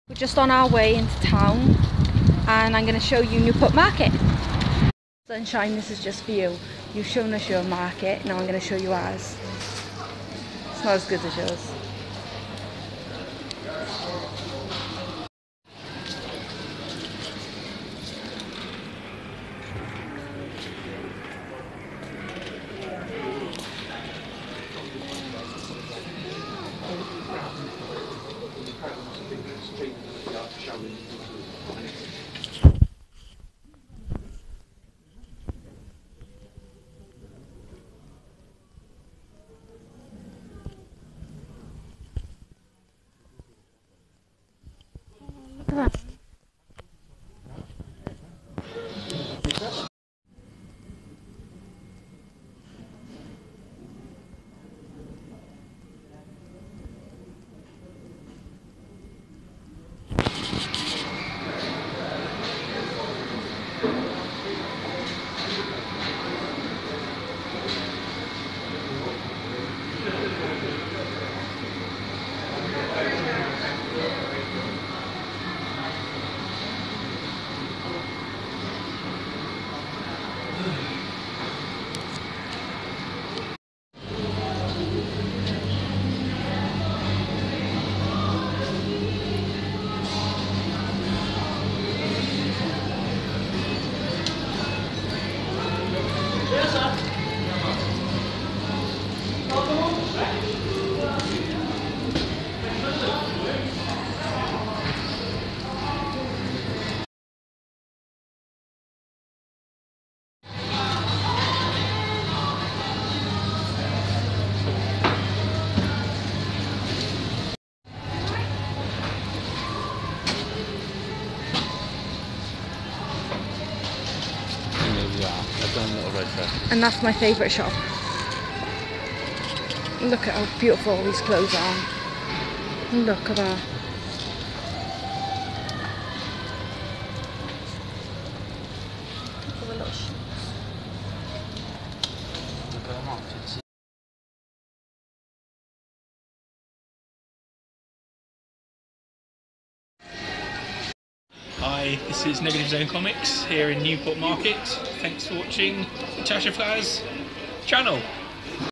We're just on our way into town and I'm going to show you Newport Market. Sunshine, this is just for you. You've shown us your market, now I'm going to show you ours. It's not as good as yours. Look at that. And that's my favourite shop. Look at how beautiful all these clothes are. Look at that. Hi, this is Negative Zone Comics here in Newport Market. Thanks for watching the Tasha Flowers channel.